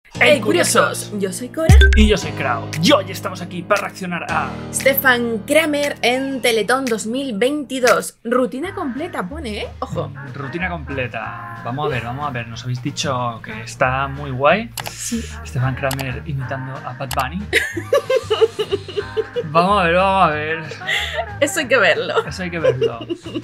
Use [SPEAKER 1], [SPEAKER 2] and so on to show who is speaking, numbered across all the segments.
[SPEAKER 1] ¡Hey, curiosos! Yo soy Cora.
[SPEAKER 2] Y yo soy Krau. Y hoy estamos aquí para reaccionar a
[SPEAKER 1] Stefan Kramer en Teletón 2022. Rutina completa pone, ¿eh? Ojo.
[SPEAKER 2] rutina completa. Vamos a ver. Nos habéis dicho que está muy guay.
[SPEAKER 1] Sí.
[SPEAKER 2] Stefan Kramer imitando a Bad Bunny. Vamos a ver.
[SPEAKER 1] Eso hay que verlo.
[SPEAKER 2] Eso hay que verlo.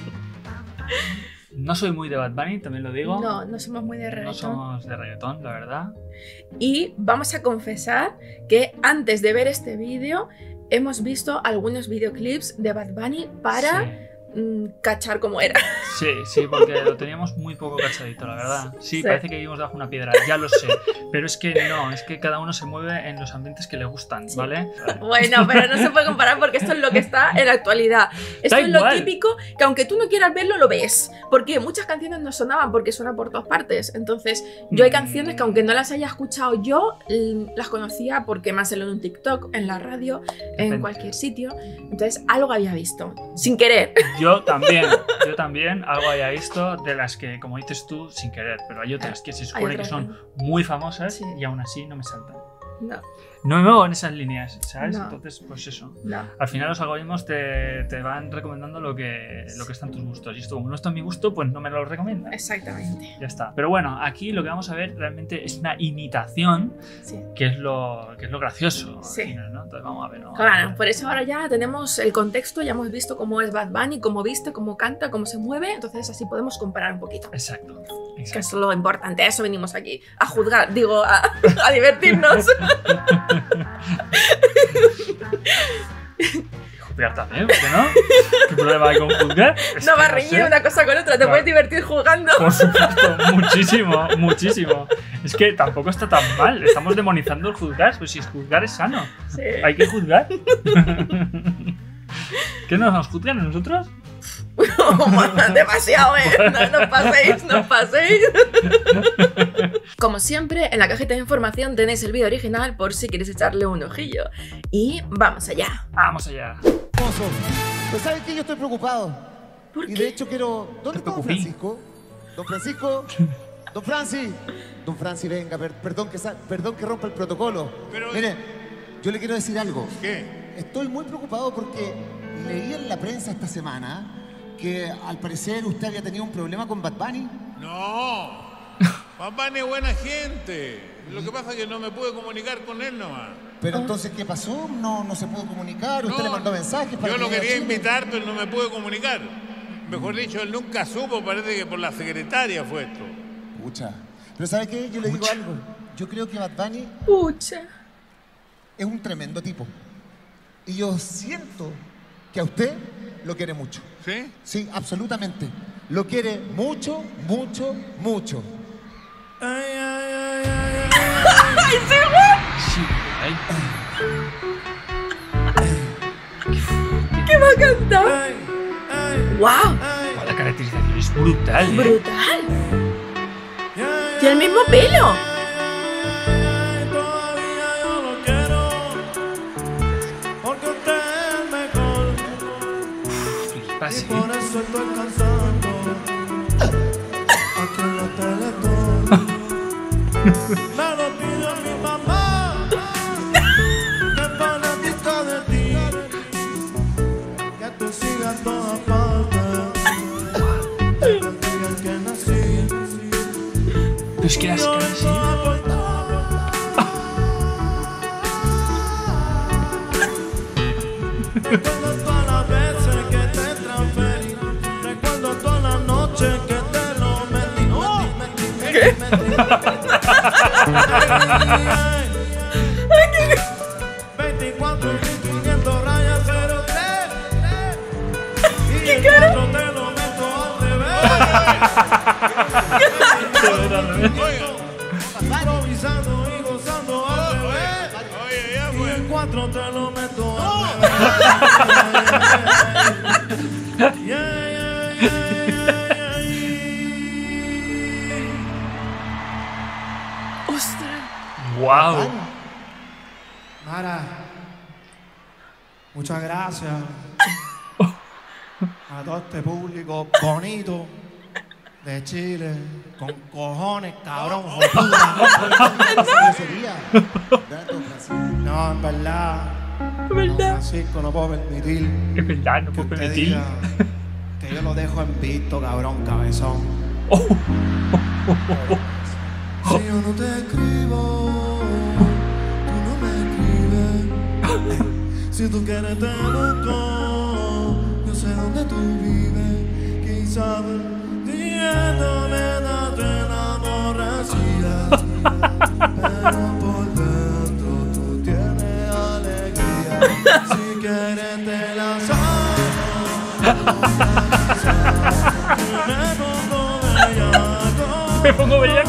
[SPEAKER 2] No soy muy de Bad Bunny, también lo digo.
[SPEAKER 1] No somos muy de reggaetón.
[SPEAKER 2] No somos de reggaetón, la verdad.
[SPEAKER 1] Y vamos a confesar que antes de ver este vídeo hemos visto algunos videoclips de Bad Bunny para cachar cómo era.
[SPEAKER 2] Sí, porque lo teníamos muy poco cachadito, la verdad. Sí, parece que vivimos bajo una piedra, ya lo sé. Pero es que no, es que cada uno se mueve en los ambientes que le gustan, ¿vale?
[SPEAKER 1] Bueno, pero no se puede comparar porque esto es lo que está en la actualidad. Esto es lo típico que aunque tú no quieras verlo, lo ves. Porque muchas canciones no sonaban porque suena por todas partes. Entonces, yo hay canciones que aunque no las haya escuchado yo, las conocía porque me han salido en un TikTok, en la radio, en cualquier sitio. Entonces, algo había visto, sin querer.
[SPEAKER 2] Yo también algo había visto de las que, como dices tú, sin querer, pero hay otras que se supone que son muy famosas y aún así no me saltan. No me muevo en esas líneas, ¿sabes? Entonces, pues eso. Al final los algoritmos te van recomendando lo que está en tus gustos. Y esto, como no está en mi gusto, pues no me lo recomiendan.
[SPEAKER 1] Exactamente.
[SPEAKER 2] Ya está. Pero bueno, aquí lo que vamos a ver realmente es una imitación, que es lo gracioso.
[SPEAKER 1] Sí.
[SPEAKER 2] Al final, ¿no? Entonces vamos a ver.
[SPEAKER 1] Claro, por eso ahora ya tenemos el contexto, ya hemos visto cómo es Bad Bunny, cómo viste, cómo canta, cómo se mueve. Entonces así podemos comparar un poquito.
[SPEAKER 2] Exacto.
[SPEAKER 1] Que es lo importante, a eso venimos aquí, a juzgar, digo, a divertirnos.
[SPEAKER 2] Juzgar también, ¿por qué no? ¿Qué problema hay con juzgar?
[SPEAKER 1] No va a reñir una cosa con otra, te puedes divertir jugando.
[SPEAKER 2] Por supuesto, muchísimo. Es que tampoco está tan mal, estamos demonizando el juzgar, pues si juzgar es sano.
[SPEAKER 1] Sí.
[SPEAKER 2] Hay que juzgar. ¿Qué nos juzgan a nosotros?
[SPEAKER 1] Demasiado, no paséis. Como siempre, en la cajita de información tenéis el vídeo original por si queréis echarle un ojillo. Y vamos allá.
[SPEAKER 2] Vamos allá.
[SPEAKER 3] Pues ¿sabes qué? Yo estoy preocupado.
[SPEAKER 1] ¿Por qué?
[SPEAKER 3] Y de hecho quiero... ¿Dónde está Don Francisco? Don Francisco. Don Francis, venga, perdón que rompa el protocolo. Pero... Mire, yo le quiero decir algo.
[SPEAKER 4] ¿Qué?
[SPEAKER 3] Estoy muy preocupado porque leí en la prensa esta semana que al parecer usted había tenido un problema con Bad Bunny.
[SPEAKER 4] No, Bad Bunny es buena gente. Lo que pasa es que no me pude comunicar con él nomás.
[SPEAKER 3] Pero entonces, ¿qué pasó? No se pudo comunicar, usted le mandó mensajes para...
[SPEAKER 4] Yo lo quería invitar, pero no me pude comunicar. Mejor dicho, él nunca supo, parece que por la secretaria fue esto.
[SPEAKER 3] Pucha. Pero ¿sabe qué? Yo le digo algo. Yo creo que Bad Bunny es un tremendo tipo. Y yo siento que a usted lo quiere mucho.
[SPEAKER 4] ¿Sí?
[SPEAKER 3] Sí, absolutamente. Lo quiere mucho.
[SPEAKER 1] ¿Qué va a cantar? ¡Wow!
[SPEAKER 2] La caracterización es brutal.
[SPEAKER 1] ¡Brutal! ¡Tiene el mismo pelo!
[SPEAKER 2] Sí.
[SPEAKER 5] Por eso estoy cansando aquí en la Teletón. Me lo pide mi mamá, que es fanática de ti, que te siga en todas partes, desde el día en que nací.
[SPEAKER 2] Pero es que las caras sí.
[SPEAKER 5] Recuerdo todas las veces que te transferí, recuerdo todas las noches que te lo metí. ¿Qué? 24 y 500 rayas 03. Y el 4 te lo meto al revés. Improvisando y gozando al revés. Y el 4 te lo meto al revés.
[SPEAKER 1] ¡Ostras!
[SPEAKER 2] ¡Wow!
[SPEAKER 5] Mara, muchas gracias a todo este público bonito de Chile, con cojones, cabrón, joder. No, en verdad. Francisco, no puedo permitir.
[SPEAKER 2] Es verdad, no puedo permitir.
[SPEAKER 5] Que yo lo dejo en visto, cabrón, cabezón. Si yo no te escribo, tú no me escribes. Si tú quieres te busco, yo sé dónde tú vives. Quizás diciéndome date enamorrecida, pero por dentro tú tienes alegría. Si quieres te la saco,
[SPEAKER 2] me pongo bellaco.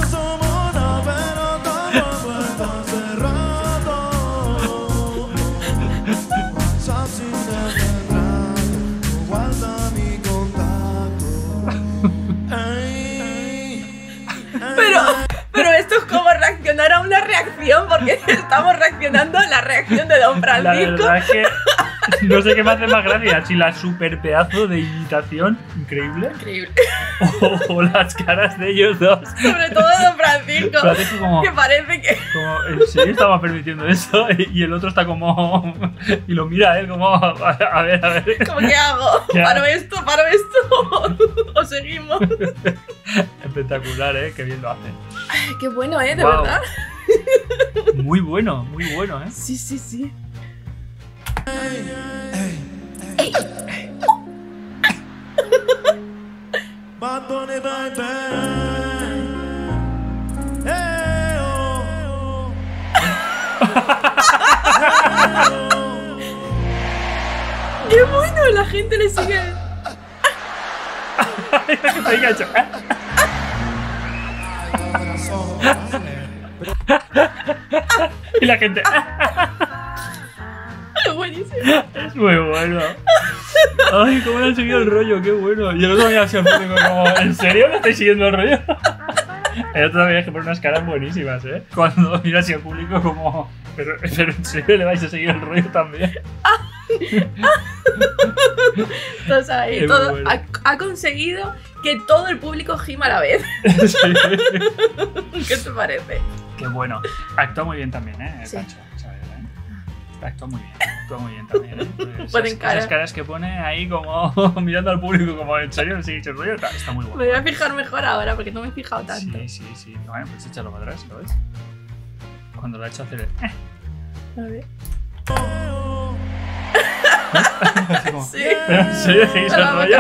[SPEAKER 1] Pero esto es como reaccionar a una reacción, porque estamos reaccionando a la reacción de Don Francisco.
[SPEAKER 2] La verdad es que no sé qué me hace más gracia, si la super pedazo de imitación increíble.
[SPEAKER 1] Increíble.
[SPEAKER 2] O las caras de ellos dos.
[SPEAKER 1] Sobre todo Don Francisco.
[SPEAKER 2] Como,
[SPEAKER 1] que parece que.
[SPEAKER 2] Como en serio estaba permitiendo eso y el otro está como. Y lo mira a él como. A ver.
[SPEAKER 1] ¿Cómo qué hago? ¿Paro esto? ¿O seguimos?
[SPEAKER 2] Espectacular, qué bien lo hacen.
[SPEAKER 1] Ay, qué bueno, de verdad.
[SPEAKER 2] Muy bueno,
[SPEAKER 1] Sí.
[SPEAKER 5] Ey. Bad Bunny, baby. Hey, oh.
[SPEAKER 1] Qué bueno, la gente le sigue.
[SPEAKER 2] Y la gente.
[SPEAKER 1] Es buenísimo.
[SPEAKER 2] Es muy bueno. Ay, cómo le han seguido el rollo, qué bueno. Y el otro día hacia el público como, ¿en serio me estáis siguiendo el rollo? El otro día que pone unas caras buenísimas, cuando mira hacia el público como, pero ¿en serio le vais a seguir el rollo también?
[SPEAKER 1] Entonces ahí todo, bueno. ha conseguido que todo el público gima a la vez.
[SPEAKER 2] Sí.
[SPEAKER 1] ¿Qué te parece?
[SPEAKER 2] Qué bueno. Actúa muy bien también, sí. Tacho, ¿sabes? Actúa muy bien también, Pues esas caras que pone ahí como mirando al público como, ¿en serio? ¿Sí, el rollo? Está muy bueno.
[SPEAKER 1] Me voy a fijar mejor ahora porque no me he fijado tanto.
[SPEAKER 2] Sí. Bueno, pues échalo para atrás, ¿lo ves? Cuando lo ha hecho hacer el...
[SPEAKER 1] A ver.
[SPEAKER 2] Como,
[SPEAKER 1] sí.
[SPEAKER 2] ¿Pero en serio seguís el rollo?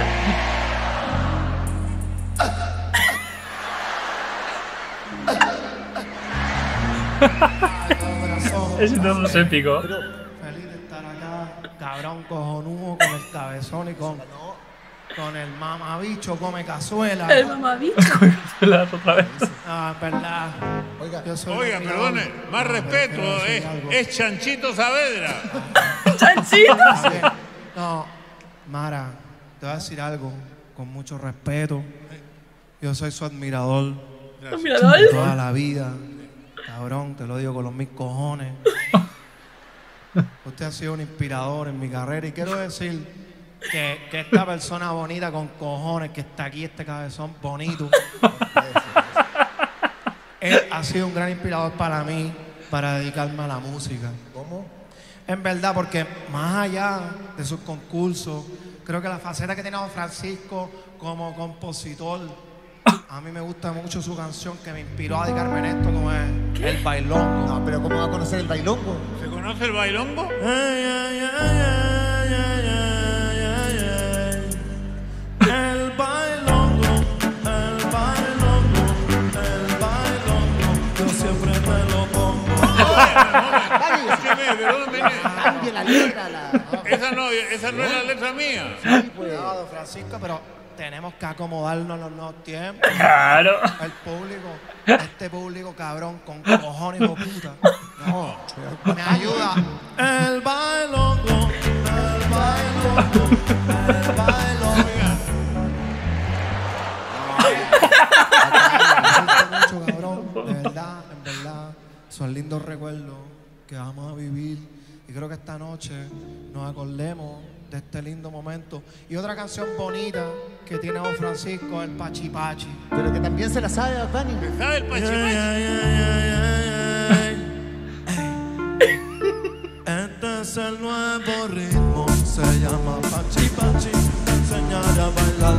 [SPEAKER 2] Ese todo es épico.
[SPEAKER 5] Feliz de estar acá, cabrón cojonudo, con el cabezón y con el mamabicho come cazuela.
[SPEAKER 1] El mamabicho.
[SPEAKER 2] Come cazuela otra vez.
[SPEAKER 5] Ah, verdad.
[SPEAKER 4] Oiga, perdone, más respeto, es Chanchito Saavedra.
[SPEAKER 1] ¿Chanchito?
[SPEAKER 5] No, Mara, te voy a decir algo con mucho respeto. Yo soy su admirador.
[SPEAKER 1] ¿Admirador?
[SPEAKER 5] De toda la vida. Cabrón, te lo digo con los mil cojones. Usted ha sido un inspirador en mi carrera y quiero decir que esta persona bonita con cojones que está aquí, este cabezón bonito, él ha sido un gran inspirador para mí, para dedicarme a la música.
[SPEAKER 3] ¿Cómo?
[SPEAKER 5] En verdad, porque más allá de sus concursos, creo que la faceta que tiene Don Francisco como compositor, a mí me gusta mucho su canción que me inspiró a dedicarme en esto, como es El Bailongo.
[SPEAKER 3] No, pero ¿cómo va a conocer el bailongo?
[SPEAKER 4] ¿Se conoce el bailongo?
[SPEAKER 5] El bailongo, el bailongo, el bailongo, yo siempre me lo pongo.
[SPEAKER 3] Cambie la letra.
[SPEAKER 4] Esa no es la letra mía.
[SPEAKER 5] Sí, cuidado, Francisco, pero tenemos que acomodarnos a los nuevos tiempos.
[SPEAKER 2] Claro.
[SPEAKER 5] El público, este público cabrón, con cojones o puta. No, me ayuda. El bailongo, el bailongo, el bailongo. Mucho, cabrón. En verdad, son lindos recuerdos que vamos a vivir. Y creo que esta noche nos acordemos de este lindo momento. Y otra canción bonita que tiene Don Francisco, el Pachi Pachi.
[SPEAKER 3] Pero que también se la sabe, Bad Bunny.
[SPEAKER 4] ¿Se sabe el Pachi Pachi?
[SPEAKER 5] es el nuevo ritmo, se llama Pachi Pachi, te enseñaré a bailar.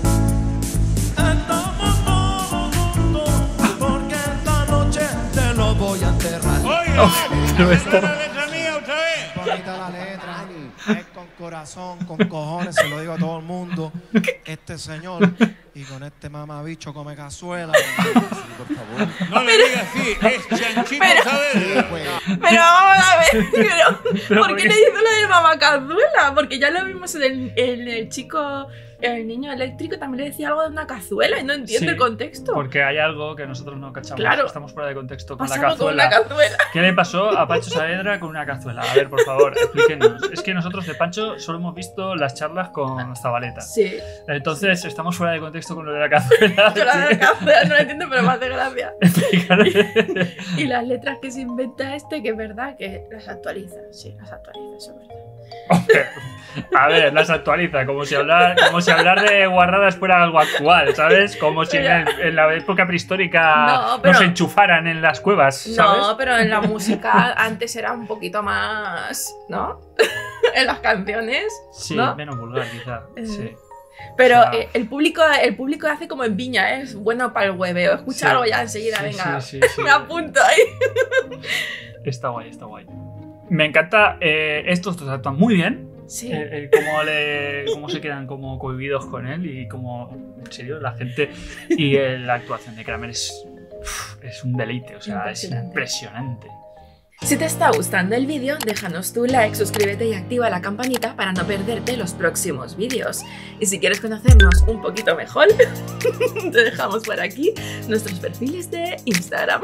[SPEAKER 5] Estamos todos juntos, porque esta noche te lo voy a enterrar.
[SPEAKER 4] Oiga, ¿es la letra mía otra vez?
[SPEAKER 5] Bonita la letra, es con corazón, con cojones, se lo digo a todo el mundo. Este señor, y con este mamabicho come cazuela.
[SPEAKER 3] Sí, por favor.
[SPEAKER 4] No le digas así, es Chanchito Saavedra.
[SPEAKER 1] Pero vamos a ver, ¿por qué le dice lo de mamacazuela? Porque ya lo vimos en el chico, el niño eléctrico también le decía algo de una cazuela y no entiendo el contexto.
[SPEAKER 2] Porque hay algo que nosotros no cachamos.
[SPEAKER 1] Claro.
[SPEAKER 2] Estamos fuera de contexto con la
[SPEAKER 1] Pasamos
[SPEAKER 2] cazuela.
[SPEAKER 1] con una cazuela.
[SPEAKER 2] ¿Qué le pasó a Pancho Saavedra con una cazuela? A ver, por favor, explíquenos. Es que nosotros de Pancho solo hemos visto las charlas con Zabaleta.
[SPEAKER 1] Sí.
[SPEAKER 2] Entonces estamos fuera de contexto con lo de la cazuela.
[SPEAKER 1] Yo la de la cazuela no lo entiendo, pero me hace gracia.
[SPEAKER 2] Explícale.
[SPEAKER 1] Y las letras que se inventa que es verdad que las actualiza. Sí, las actualiza, eso es verdad.
[SPEAKER 2] A ver, las actualiza, como si hablar de guarradas fuera algo actual, ¿sabes? Como si en la época prehistórica nos enchufaran en las cuevas, ¿sabes?
[SPEAKER 1] No, pero en la música antes era un poquito más, ¿no? En las canciones.
[SPEAKER 2] Sí,
[SPEAKER 1] ¿no?
[SPEAKER 2] menos vulgar quizá, sí.
[SPEAKER 1] Pero o sea, el público hace como en Viña, es bueno para el hueveo. Escucha algo ya enseguida, venga, me apunto ahí.
[SPEAKER 2] Está guay, está guay. Me encanta, estos dos actúan muy bien.
[SPEAKER 1] Sí.
[SPEAKER 2] Cómo se quedan como cohibidos con él y como, en serio, la gente. Y la actuación de Kramer es un deleite, o sea, es impresionante.
[SPEAKER 1] Si te está gustando el vídeo, déjanos tu like, suscríbete y activa la campanita para no perderte los próximos vídeos. Y si quieres conocernos un poquito mejor, te dejamos por aquí nuestros perfiles de Instagram.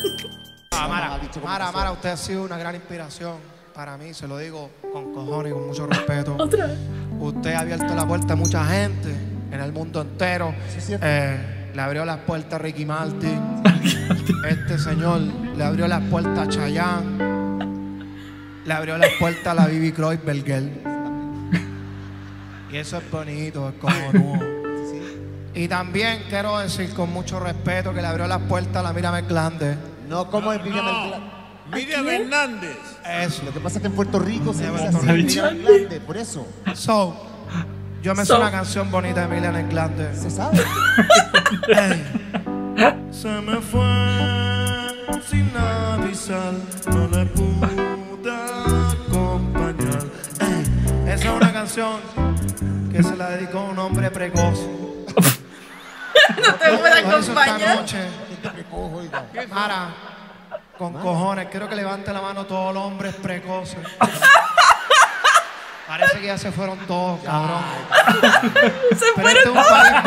[SPEAKER 5] Mara, usted ha sido una gran inspiración para mí, se lo digo con cojones y con mucho respeto.
[SPEAKER 1] ¿Otra vez?
[SPEAKER 5] Usted ha abierto la puerta a mucha gente en el mundo entero.
[SPEAKER 3] Sí,
[SPEAKER 5] le abrió las puertas a Ricky Martin. Este señor le abrió las puertas a Chayanne. Le abrió las puertas a la Bibi Kreuzberger. Y eso es bonito, es cojonudo. Y también quiero decir con mucho respeto que le abrió las puertas a la Miriam Hernández.
[SPEAKER 3] No, ¿cómo es Miriam Hernández?
[SPEAKER 4] Miriam Hernández.
[SPEAKER 5] Eso.
[SPEAKER 3] Lo que pasa es que en Puerto Rico se dice así, Miriam Hernández, por eso.
[SPEAKER 5] Yo me sé una canción bonita de Miriam Hernández.
[SPEAKER 3] Se sabe.
[SPEAKER 5] Se me fue sin avisar, no le pude acompañar. Esa es una canción que se la dedicó a un hombre precoz.
[SPEAKER 1] No te puedo acompañar.
[SPEAKER 5] Esta noche, Mara, con cojones, quiero que levante la mano todos los hombres precoces. Parece que ya se fueron todos, cabrón.
[SPEAKER 1] Se
[SPEAKER 5] Pero
[SPEAKER 1] fueron
[SPEAKER 5] este es un país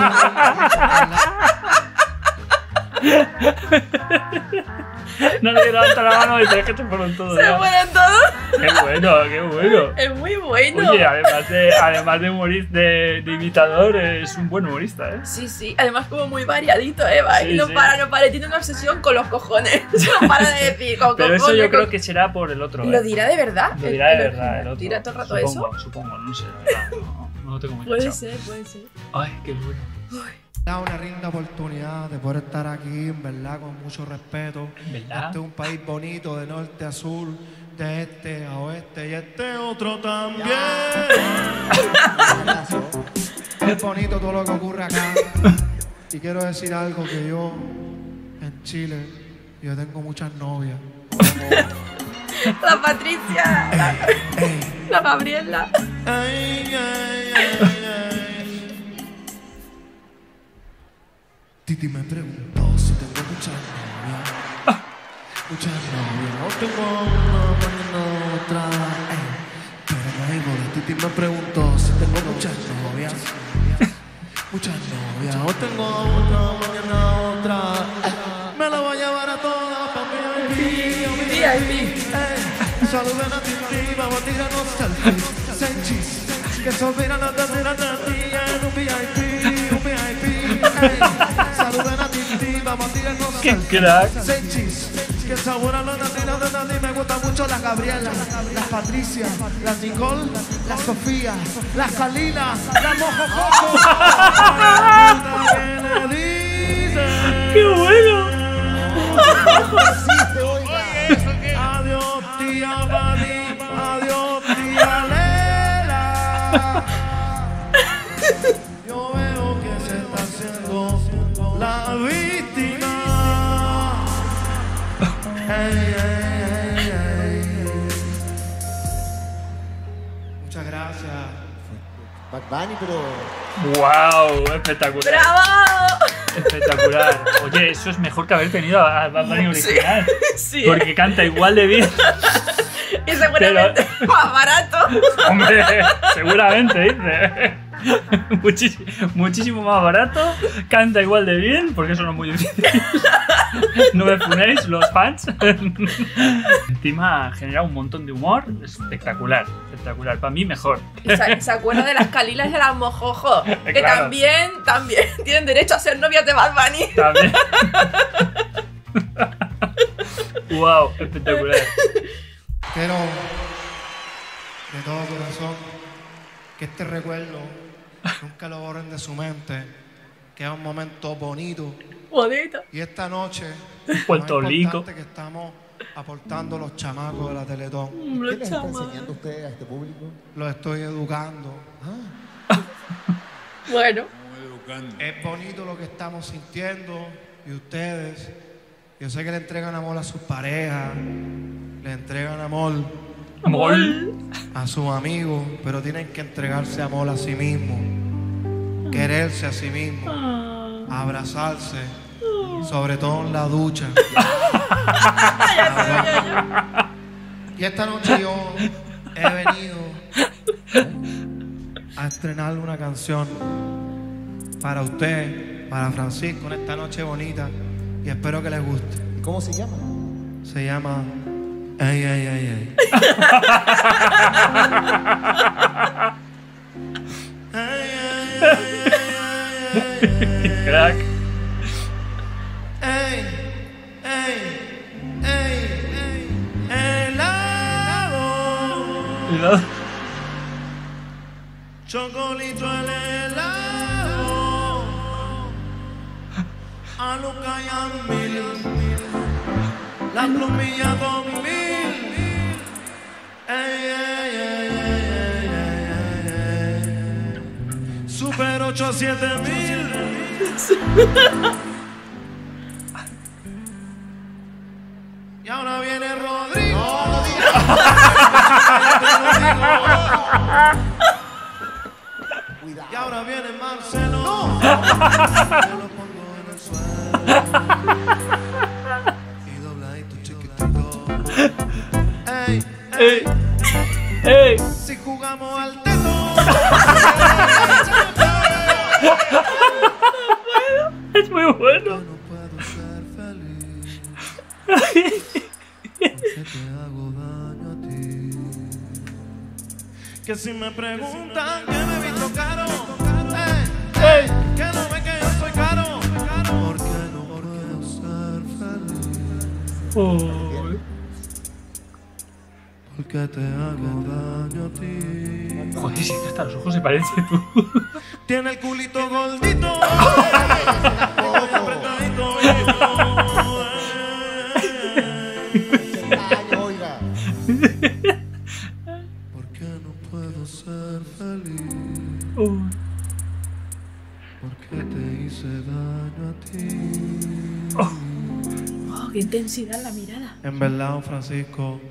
[SPEAKER 5] bonito.
[SPEAKER 2] No le levanta la mano y es que se fueron todos.
[SPEAKER 1] ¿Se fueron todos?
[SPEAKER 2] Qué bueno, qué bueno.
[SPEAKER 1] Es muy bueno.
[SPEAKER 2] Oye, además de humorista, de imitador, es un buen humorista, ¿eh?
[SPEAKER 1] Sí, sí. Además como muy variadito, Eva.
[SPEAKER 2] Sí,
[SPEAKER 1] no para. Tiene una obsesión con los cojones. No para de decir con
[SPEAKER 2] Pero
[SPEAKER 1] cojones.
[SPEAKER 2] eso yo creo que será por el otro.
[SPEAKER 1] ¿Lo dirá de verdad?
[SPEAKER 2] Lo dirá de verdad el otro.
[SPEAKER 1] ¿Dirá todo el rato
[SPEAKER 2] Supongo, no sé, la verdad. No lo tengo muy
[SPEAKER 1] Puede
[SPEAKER 2] claro.
[SPEAKER 1] ser, puede ser.
[SPEAKER 2] Ay, qué bueno.
[SPEAKER 5] Da una linda oportunidad de poder estar aquí, en verdad, con mucho respeto.
[SPEAKER 2] ¿Verdad?
[SPEAKER 5] Este es un país bonito, de norte a sur, de este a oeste, y este otro también. Es bonito todo lo que ocurre acá. Y quiero decir algo, que yo, en Chile, yo tengo muchas novias.
[SPEAKER 1] La Patricia. La Gabriela.
[SPEAKER 5] Titi me preguntó si tengo muchas novias. Muchas novias. No tengo una, mañana otra. Pero no hay boda. Titi me preguntó si tengo muchas novias. Muchas novias. Hoy tengo una, mañana otra. Me la voy a llevar a todas para mi
[SPEAKER 1] VIP.
[SPEAKER 5] Saluden a Titi, vamos a tirarnos selfies. Senchis, que se olvidan de tirar de ti en un VIP, un VIP. Saluden a Titi, vamos a tirarnos selfies.
[SPEAKER 2] ¡Qué crack!
[SPEAKER 5] Senchis, que se olvidan de tirar de ti. Me gustan mucho las Gabriela, las Patricia, las Nicole, las Sofía, las Kalina, las Mojojojo.
[SPEAKER 2] ¡Qué bueno!
[SPEAKER 5] Adiós, tía Mali. Muchas gracias.
[SPEAKER 3] Bad Bunny, pero...
[SPEAKER 2] ¡Wow! Espectacular.
[SPEAKER 1] ¡Bravo!
[SPEAKER 2] Espectacular. Oye, eso es mejor que haber tenido a Bad Bunny original.
[SPEAKER 1] Sí.
[SPEAKER 2] Porque canta igual de bien.
[SPEAKER 1] Y seguramente más barato.
[SPEAKER 2] Hombre, seguramente, dice. Muchísimo más barato. Canta igual de bien, porque eso no es muy difícil. No me funéis, los fans. Encima genera un montón de humor. Espectacular, espectacular. Para mí, mejor.
[SPEAKER 1] ¿Se acuerda de las Calilas y de las Mojojo? Que
[SPEAKER 2] Claro.
[SPEAKER 1] también tienen derecho a ser novias de Bad Bunny.
[SPEAKER 2] También. Wow, espectacular.
[SPEAKER 5] Quiero, de todo corazón, que este recuerdo nunca lo borren de su mente, que es un momento bonito.
[SPEAKER 1] Bonito.
[SPEAKER 5] Y esta noche,
[SPEAKER 2] Puerto
[SPEAKER 5] lo
[SPEAKER 2] Rico.
[SPEAKER 5] importante que estamos aportando los chamacos de la Teletón.
[SPEAKER 3] ¿Qué les está enseñando usted a este público?
[SPEAKER 5] Los estoy educando.
[SPEAKER 1] Bueno.
[SPEAKER 5] Es bonito lo que estamos sintiendo y ustedes, yo sé que le entregan amor a sus parejas, le entregan amor a sus amigos, pero tienen que entregarse amor a sí mismos, quererse a sí mismos, abrazarse, sobre todo en la ducha. Y esta noche yo he venido a estrenar una canción para usted, para Francisco, en esta noche bonita, y espero que les guste.
[SPEAKER 3] ¿Y cómo se llama?
[SPEAKER 5] Se llama Ey, ey, ey, ey.
[SPEAKER 2] Crack.
[SPEAKER 5] Ey, ey, ey, helado,
[SPEAKER 2] Cuidado.
[SPEAKER 5] chocolito el helado, a Luca y a Mil, la plumilla 2000. Ey, ey, ey, ey, ey, ey. Super 8 a 7000. Y ahora viene Rodrigo. No, no digas. Y ahora viene Marcelo. No. Yo lo pongo en el suelo. Y dobladito chiquitito. Ey,
[SPEAKER 2] ¡Ey! ¡Ey!
[SPEAKER 5] si jugamos al teto.
[SPEAKER 2] Es muy bueno.
[SPEAKER 5] No puedo ser feliz. Porque te hago daño a ti. Que si me preguntan que me he visto caro, que no ven que yo soy caro. Porque no puedo ser feliz. Porque te hago daño a ti.
[SPEAKER 2] Joder, si hasta los ojos se parecen tú.
[SPEAKER 5] Tiene el culito gordito. Apretadito.
[SPEAKER 3] Oiga.
[SPEAKER 5] Porque no puedo ser feliz. Porque te hice daño a ti.
[SPEAKER 1] Oh, qué intensidad la mirada.
[SPEAKER 5] En verdad, don Francisco,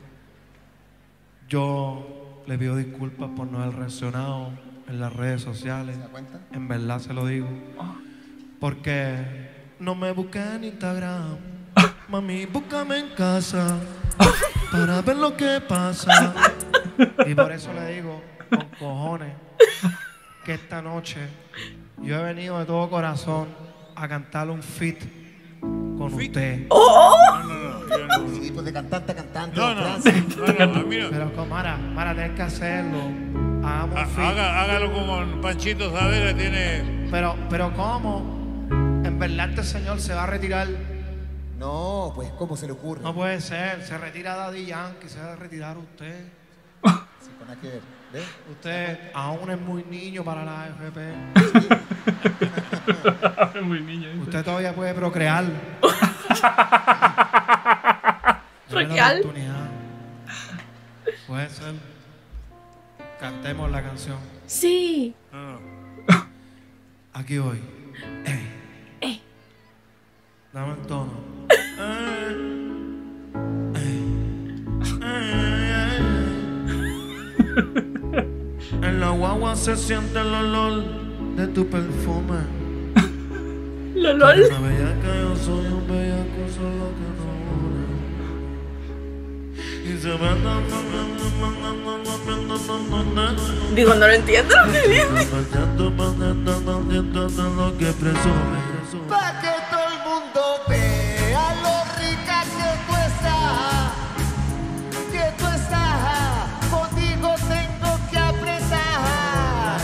[SPEAKER 5] yo le pido disculpas por no haber reaccionado en las redes sociales.
[SPEAKER 3] ¿Se da cuenta?
[SPEAKER 5] En verdad se lo digo. Porque no me busqué en Instagram. Mami, búscame en casa para ver lo que pasa. Y por eso le digo, con cojones, que esta noche yo he venido de todo corazón a cantarle un feat con usted.
[SPEAKER 3] Sí, pues de cantante a cantante.
[SPEAKER 4] No,
[SPEAKER 3] don
[SPEAKER 4] no,
[SPEAKER 3] Francis.
[SPEAKER 4] no, a mí no.
[SPEAKER 5] Pero con Mara, tienes que hacerlo. Hagamos un feat.
[SPEAKER 4] Hágalo como Panchito Saavedra tiene.
[SPEAKER 5] Pero ¿cómo? En verdad este señor se va a retirar.
[SPEAKER 3] No, pues, ¿cómo se le ocurre?
[SPEAKER 5] No puede ser. Se retira Daddy Yankee, se va a retirar usted.
[SPEAKER 3] Sí, con nada que ver. ¿Ves?
[SPEAKER 5] Usted aún es muy niño para la AFP.
[SPEAKER 2] Es muy niño. ¿eh?
[SPEAKER 5] Usted todavía puede procrear. Dale la
[SPEAKER 1] ¿Procrear?
[SPEAKER 5] oportunidad. Puede ser. Cantemos la canción.
[SPEAKER 1] Sí.
[SPEAKER 4] No.
[SPEAKER 5] Aquí voy. Dame el tono. agua se siente el olor de tu perfume.
[SPEAKER 1] ¿Lolol?
[SPEAKER 5] Una bellaca, yo soy un bellaco, solo que no une. Y se me
[SPEAKER 1] Digo, no lo entiendo lo que dice.
[SPEAKER 5] lo que presume.
[SPEAKER 3] Pa' que todo el mundo vea lo rica que tú estás, contigo tengo que apretar.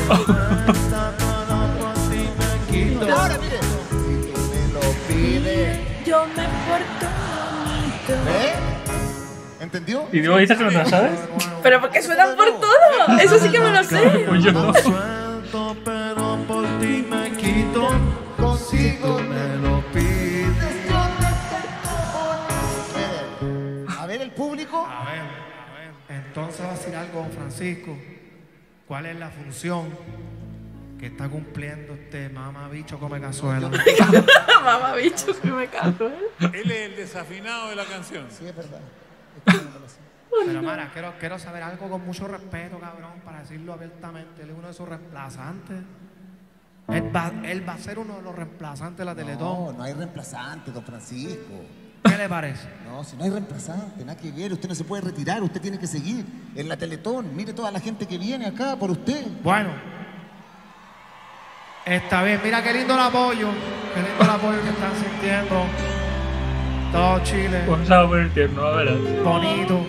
[SPEAKER 3] Ahora mire, si tú me lo pides,
[SPEAKER 1] yo me porto bonito.
[SPEAKER 3] ¿eh? ¿Entendió?
[SPEAKER 2] Y digo, dices que no te lo sabes.
[SPEAKER 1] Pero porque suenan por todo. Eso sí que me lo sé.
[SPEAKER 2] Pues yo no.
[SPEAKER 5] Suelto, pero por ti me quito.
[SPEAKER 3] Consigo
[SPEAKER 5] Me lo pides.
[SPEAKER 3] A ver, el público.
[SPEAKER 5] A ver. Entonces va a decir algo, don Francisco. ¿Cuál es la función que está cumpliendo este mamabicho come cazuela?
[SPEAKER 1] Mamá bicho que me caso, ¿eh?
[SPEAKER 4] Él es el desafinado de la canción.
[SPEAKER 3] Sí, es verdad.
[SPEAKER 5] Pero Mara, quiero saber algo con mucho respeto, cabrón, para decirlo abiertamente. Él es uno de sus reemplazantes. Él va a ser uno de los reemplazantes de la Teletón.
[SPEAKER 3] No hay reemplazante, don Francisco.
[SPEAKER 5] ¿Qué le parece?
[SPEAKER 3] No, si no hay reemplazante, nada que ver. Usted no se puede retirar, usted tiene que seguir en la Teletón. Mire toda la gente que viene acá por usted.
[SPEAKER 5] Bueno, está bien. Mira qué lindo el apoyo. Qué lindo el apoyo que están sintiendo. Todo Chile.
[SPEAKER 2] Vamos a poner tierno, a ver.
[SPEAKER 5] Bonito.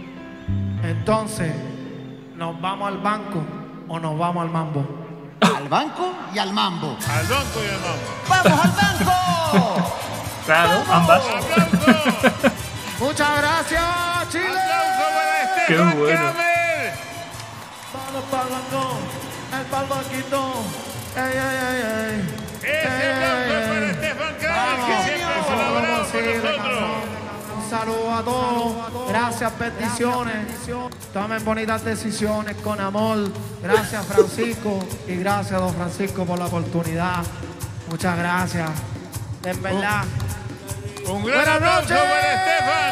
[SPEAKER 5] Entonces, ¿nos vamos al banco o nos vamos al mambo?
[SPEAKER 3] Al banco y al mambo.
[SPEAKER 4] Al banco y al mambo.
[SPEAKER 3] ¡Vamos al banco!
[SPEAKER 2] Claro, ambas.
[SPEAKER 4] ¡Aplauso!
[SPEAKER 5] Muchas gracias, Chile.
[SPEAKER 4] ¡Aplauso para
[SPEAKER 2] Qué
[SPEAKER 4] Estefan
[SPEAKER 2] bueno.
[SPEAKER 4] Kramer!
[SPEAKER 5] Vamos para el banco, el banquito. Ey, ey, ey, ey.
[SPEAKER 4] Ese aplauso es para Estefan Kramer, que siempre ha colaborado con nosotros.
[SPEAKER 5] Un saludo a todos. Gracias, bendiciones. Tomen bonitas decisiones con amor. Gracias, Francisco. Y gracias, don Francisco, por la oportunidad. Muchas gracias. En verdad.
[SPEAKER 4] Un gran
[SPEAKER 5] Buenas
[SPEAKER 4] aplauso
[SPEAKER 5] noches.
[SPEAKER 4] para Estefan.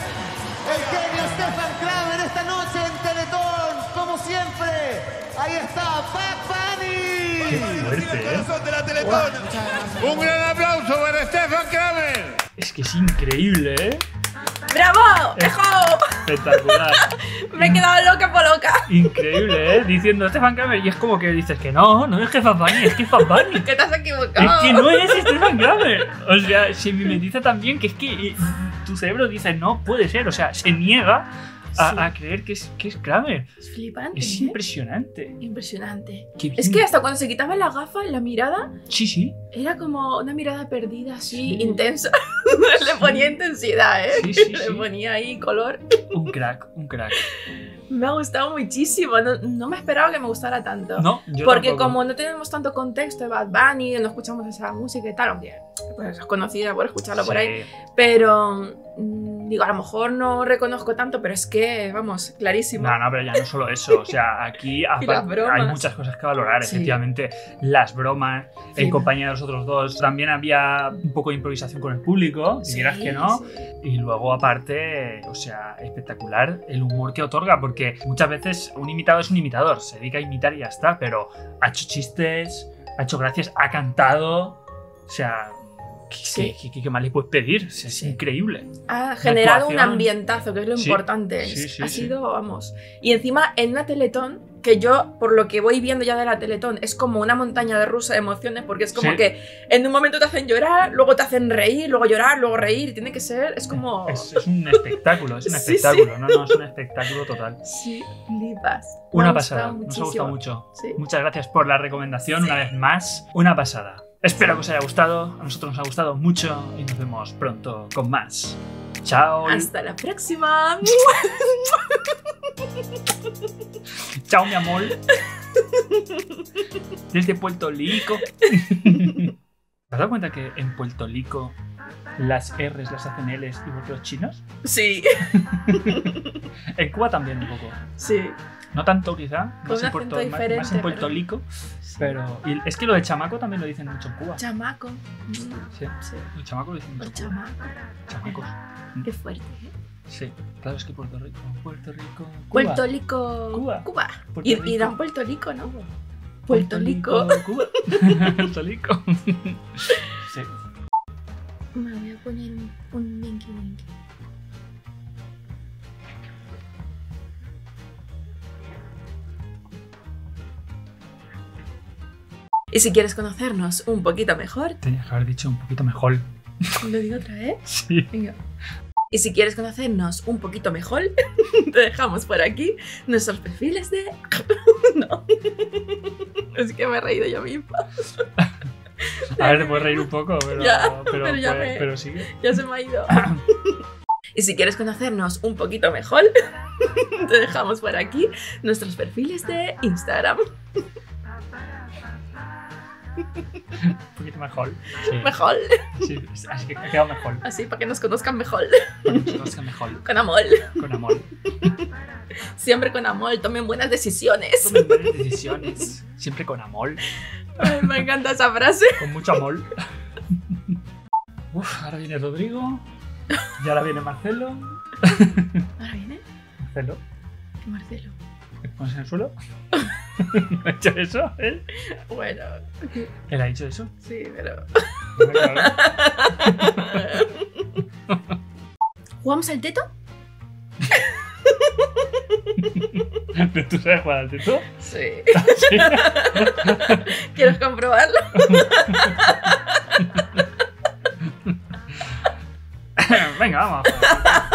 [SPEAKER 3] El genio Stefan Kramer esta noche en Teletón, como siempre. Ahí está, Bad Bunny.
[SPEAKER 2] Qué fuerte, ¿eh?
[SPEAKER 3] De la Teletón.
[SPEAKER 4] Un gran aplauso para Estefan Kramer.
[SPEAKER 2] Es que es increíble, ¿eh?
[SPEAKER 1] ¡Bravo! ¡Ejo!
[SPEAKER 2] Espectacular.
[SPEAKER 1] Me he quedado loca por loca.
[SPEAKER 2] Increíble, ¿eh? Diciendo Stefan Kramer y es como que dices que no es que Bad Bunny, es que es Bad Bunny.
[SPEAKER 1] Que te has equivocado.
[SPEAKER 2] Es que no es Stefan Kramer. O sea, se me dice también que es que tu cerebro dice no puede ser, o sea, se niega a creer que es Kramer.
[SPEAKER 1] Es flipante.
[SPEAKER 2] Es impresionante.
[SPEAKER 1] Impresionante.
[SPEAKER 2] Qué bien.
[SPEAKER 1] Es que hasta cuando se quitaban las gafas, la mirada
[SPEAKER 2] Sí.
[SPEAKER 1] era como una mirada perdida, así,
[SPEAKER 2] Sí.
[SPEAKER 1] intensa. Le ponía intensidad, ¿eh?
[SPEAKER 2] Sí,
[SPEAKER 1] Le ponía ahí color.
[SPEAKER 2] Un crack.
[SPEAKER 1] Me ha gustado muchísimo. No me esperaba que me gustara tanto.
[SPEAKER 2] No, yo
[SPEAKER 1] Porque
[SPEAKER 2] tampoco.
[SPEAKER 1] como no tenemos tanto contexto de Bad Bunny, no escuchamos esa música y tal, aunque pues es conocida por escucharlo por ahí. Pero digo, a lo mejor no reconozco tanto, pero es que, vamos, clarísimo.
[SPEAKER 2] No, pero ya no solo eso. O sea, aquí
[SPEAKER 1] las bromas.
[SPEAKER 2] hay muchas cosas que valorar.
[SPEAKER 1] Sí.
[SPEAKER 2] Efectivamente, las bromas en
[SPEAKER 1] Sí.
[SPEAKER 2] compañía de los otros dos. También había un poco de improvisación con el público, si quieras que no.
[SPEAKER 1] Sí.
[SPEAKER 2] Y luego, aparte, o sea, espectacular el humor que otorga, porque muchas veces un imitador es un imitador, se dedica a imitar y ya está, pero ha hecho chistes, ha hecho gracias, ha cantado. O sea, ¿qué más le puedes pedir? O sea, es increíble.
[SPEAKER 1] Ha generado un
[SPEAKER 2] actuación.
[SPEAKER 1] ambientazo, que es lo
[SPEAKER 2] Sí.
[SPEAKER 1] importante.
[SPEAKER 2] Sí,
[SPEAKER 1] ha
[SPEAKER 2] sí.
[SPEAKER 1] sido, vamos. Y encima, en una Teletón, que yo, por lo que voy viendo ya de la Teletón, es como una montaña de rusa de emociones, porque es como
[SPEAKER 2] Sí.
[SPEAKER 1] que en un momento te hacen llorar, luego te hacen reír, luego llorar, luego reír, y tiene que ser, es como...
[SPEAKER 2] Es un espectáculo, es un
[SPEAKER 1] Sí,
[SPEAKER 2] espectáculo. No, es un espectáculo total.
[SPEAKER 1] Sí, flipas. Me
[SPEAKER 2] Una
[SPEAKER 1] ha
[SPEAKER 2] pasada,
[SPEAKER 1] gustado
[SPEAKER 2] nos ha gustado
[SPEAKER 1] muchísimo.
[SPEAKER 2] mucho.
[SPEAKER 1] Sí.
[SPEAKER 2] Muchas gracias por la recomendación una vez más. Una pasada. Espero que os haya gustado, a nosotros nos ha gustado mucho y nos vemos pronto con más. Chao.
[SPEAKER 1] Hasta la próxima.
[SPEAKER 2] Chao, mi amor. Desde Puerto Rico. ¿Te has dado cuenta que en Puerto Rico las R's las hacen L's igual que los chinos?
[SPEAKER 1] Sí,
[SPEAKER 2] En Cuba también un poco.
[SPEAKER 1] sí.
[SPEAKER 2] No tanto quizá,
[SPEAKER 1] Con
[SPEAKER 2] más
[SPEAKER 1] un
[SPEAKER 2] en Puerto,
[SPEAKER 1] acento
[SPEAKER 2] más
[SPEAKER 1] diferente,
[SPEAKER 2] en Puerto
[SPEAKER 1] pero-
[SPEAKER 2] Rico.
[SPEAKER 1] Sí.
[SPEAKER 2] Pero y es que lo de chamaco también lo dicen mucho en Cuba.
[SPEAKER 1] Chamaco.
[SPEAKER 2] Sí,
[SPEAKER 1] Sí.
[SPEAKER 2] el chamaco lo dicen mucho
[SPEAKER 1] El
[SPEAKER 2] en Cuba.
[SPEAKER 1] chamaco.
[SPEAKER 2] Chamacos.
[SPEAKER 1] Qué fuerte, ¿eh?
[SPEAKER 2] Sí, claro, es que Puerto Rico, Cuba.
[SPEAKER 1] Puerto Rico, Cuba. Irán Puerto Rico, ¿no? Puerto Rico,
[SPEAKER 2] Cuba. Puerto Rico. Sí.
[SPEAKER 1] Me voy a poner un Winky Winky. Y si quieres conocernos un poquito mejor...
[SPEAKER 2] Tenías que haber dicho un poquito mejor.
[SPEAKER 1] ¿Lo digo otra vez?
[SPEAKER 2] Sí.
[SPEAKER 1] Venga. Y si quieres conocernos un poquito mejor, te dejamos por aquí nuestros perfiles de... No. Es que me he reído yo misma.
[SPEAKER 2] A ver, te puedes reír un poco, pero,
[SPEAKER 1] ya,
[SPEAKER 2] pero sigue.
[SPEAKER 1] Ya se me ha ido. Y si quieres conocernos un poquito mejor, te dejamos por aquí nuestros perfiles de Instagram.
[SPEAKER 2] Un poquito mejor. Sí.
[SPEAKER 1] Mejor.
[SPEAKER 2] Sí, así que ha quedado mejor.
[SPEAKER 1] Así, para que nos conozcan mejor.
[SPEAKER 2] Para que nos conozcan mejor.
[SPEAKER 1] Con amor.
[SPEAKER 2] Con amor.
[SPEAKER 1] Siempre con amor, tomen buenas decisiones.
[SPEAKER 2] Tomen buenas decisiones. Siempre con amor.
[SPEAKER 1] Ay, me encanta esa frase.
[SPEAKER 2] Con mucho amor. Uf, ahora viene Rodrigo. Y ahora viene Marcelo.
[SPEAKER 1] ¿Ahora viene?
[SPEAKER 2] Marcelo.
[SPEAKER 1] ¿Qué Marcelo?
[SPEAKER 2] ¿Te pones en el suelo? ¿No ha hecho eso él?
[SPEAKER 1] Bueno.
[SPEAKER 2] ¿Él ha dicho eso?
[SPEAKER 1] Sí, pero...
[SPEAKER 2] Bueno, claro.
[SPEAKER 1] ¿Jugamos al teto?
[SPEAKER 2] ¿Tú sabes jugar al teto?
[SPEAKER 1] Sí.
[SPEAKER 2] ¿Sí?
[SPEAKER 1] ¿Quieres comprobarlo?
[SPEAKER 2] Venga, vamos.